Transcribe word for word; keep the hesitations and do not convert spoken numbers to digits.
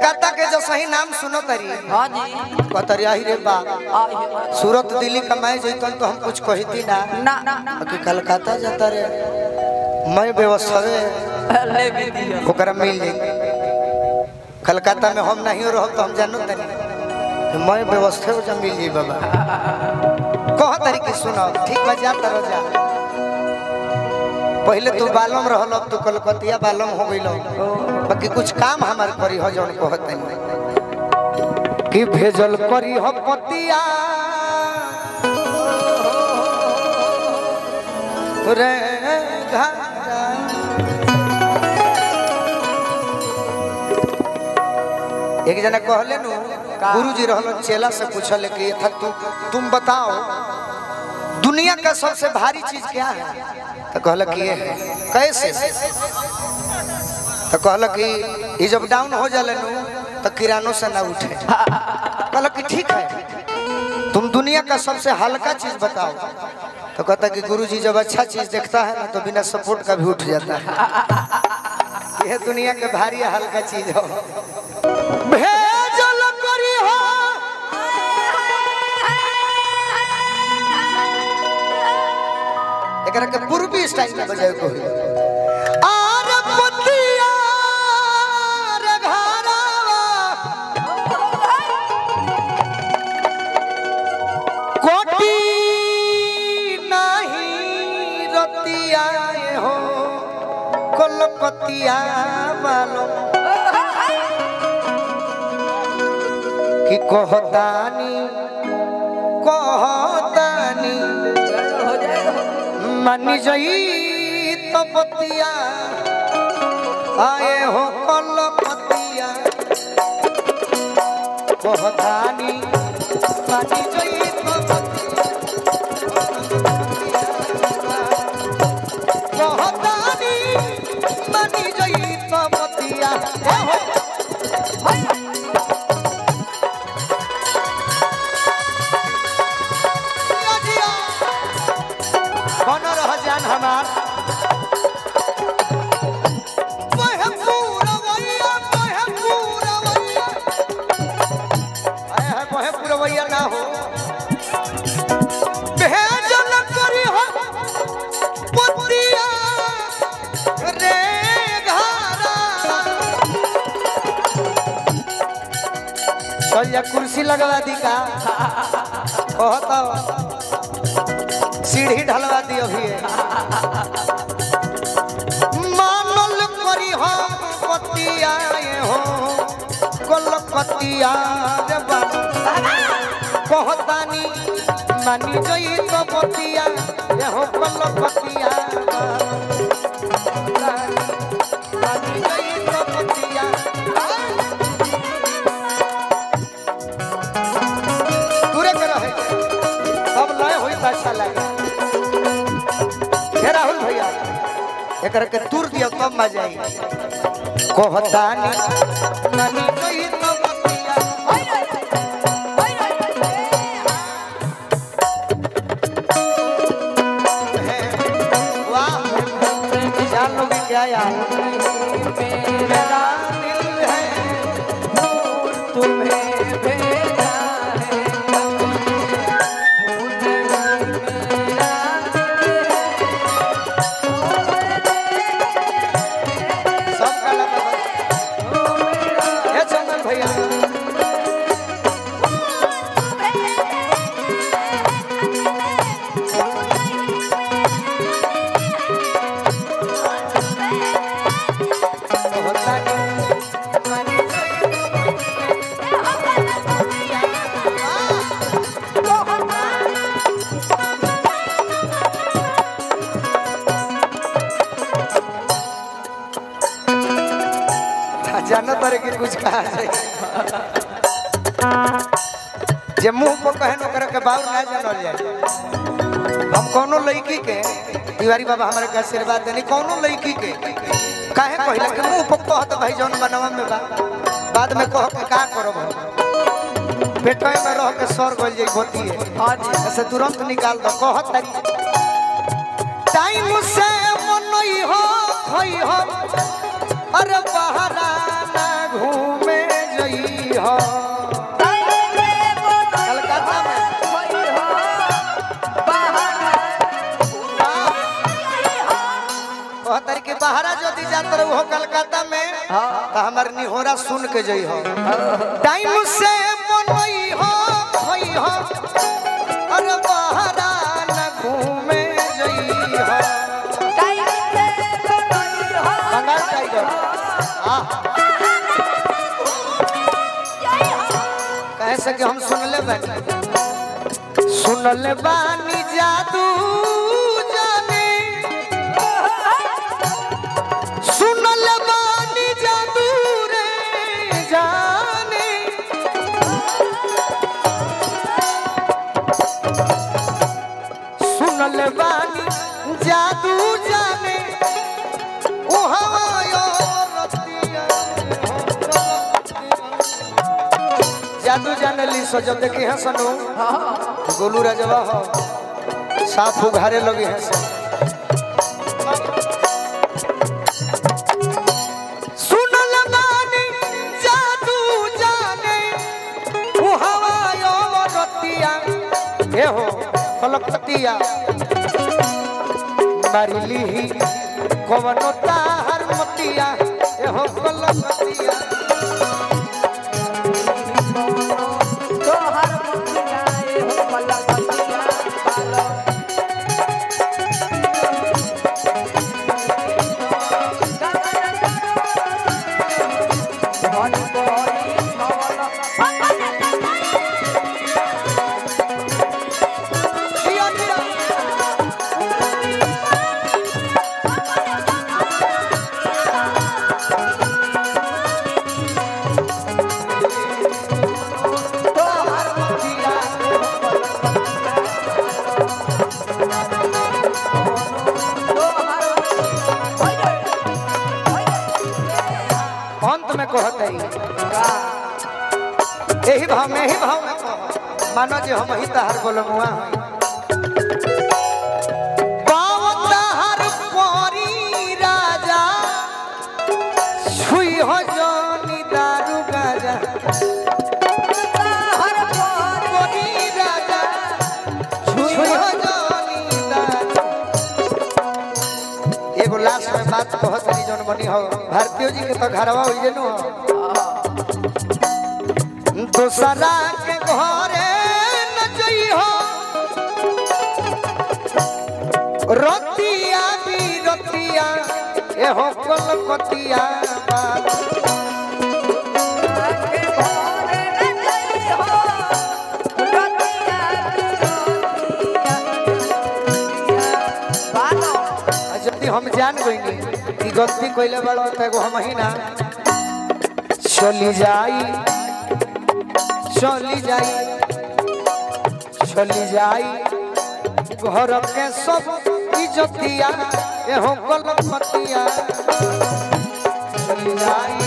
कलकत्ता के जो सही नाम सुनो तरी हां जी कतरी आही रे बा सूरत दिल्ली कमाए जइतन तो हम कुछ कहिती ना ना ना कि कलकत्ता जाता रे मैं व्यवस्था ले भी दियो ओकरा मिल जाई कलकत्ता में हम नहीं रह तो हम जानो तनी मैं व्यवस्था हो जा मिल जाई बाबा कह तरी के सुनो ठीक बा जा तर जा पहले तू बालम रहल अब तू कलकतिया बालम हो गइल बाकी कुछ काम हमार करी हो जौन कहत नहीं कि भेजल करी हो पतिया रे घारा एक जना कहले नु गुरुजी रहल चेला से पूछले कि था तू तुम बताओ दुनिया का सबसे भारी चीज क्या है तो कहल कि ये है कैसे तो कहल कि ये जब डाउन हो जाले नु तो किरानों से ना उठे कहल कि ठीक है तुम दुनिया का सबसे हल्का चीज बताओ तो कहता कि गुरुजी जब अच्छा चीज देखता है ना तो बिना सपोर्ट का भी उठ जाता है यह दुनिया के भारी हल्का चीज हो भेजल करी हो एकरा के पूर्वी स्टाइल में बजाए को आर पतिया रे घरावा कोटी नहीं रतिया हो कलकतिया वालों कि कहतानी कहतानी मानी जई तो पतिया आए हो कलकतिया कहतानी मानी जई तो कहतानी मानी जई तो पतिया हमार बहे पूरा वैया बहे पूरा वैया आए है बहे पूरा वैया ना हो भेजल करी हो पतिया रे घरा सैया कुर्सी लगवा दी का कहता सीढ़ी ढलवा दियो भी मानल करी हो पतिया हो कलकतिया रे कहतानी मानी जई तो पतिया हो कलकतिया मानी जई तो पतिया दूरे कर रहे सब लय होई त अच्छा लगे राहुल भैया एक के तूर दिया तब मजा आई कहतानी नानी कही तो बतिया वाह जान लोगे क्या यार मेरा दिल है तुम्हें भेजा है जानो तारे कि कुछ कहा जे मुंह पर कहनो करे के बाउर ना जानल जाए हम कोनो लड़की के तिवारी बाबा हमारे का आशीर्वाद देनी कोनो लड़की के काहे कहला के मुंह पर कहत भाई जौन बनवा में बा बाद में कह के का करब पेटवे में रह के सर गल जाई होती है हां जी ऐसे तुरंत निकाल दो कहत तारी टाइम से मनई हो खई हो अरे बहारा ना घूमे बाहरा जदी जात रहो हो कलकत्ता में तो हमार निहोरा सुन के जई हो टाइम से बनई हो खोई हो अरे बाहरा न घूमे जई हो टाइम से बनई हो बंगाल टाइगर हां कह सके हम सुन ले बानी सुन ले बानी जादू जाने सुन ले बानी जादू रे जाने सुन ले बानी जादू जाने ओ हवायो रतिया जादू जाने ली सो जब देखी है सनो गोलू राजवा हो साफ उघारे लगी है सब सुनल बानी जादू जाने ओ हवायो रतिया हे हो कलकतिया मारिली कवनो ताहर मतिया हे हो कलकतिया यही भाव में ही भाव में मानो जो हम ही तहार बोलमुआ परी राजा छुई हो जोनी दारू गाजा परी राजा छुई हो जोनी दारू एगो लास्ट में बात कहत रही जोन बनी हो भारतीय जी के तो घरवा हो जेनु दूसरा के घरे न जई हो रतिया भी रतिया ए हो कलकतिया जल्दी हम जान गईनी कि गलती कइले बड़ो त एगो हम ही ना चली जाई चली जाई चली जाई घर के सब इज्जतिया ए हो कलकतिया चली जाई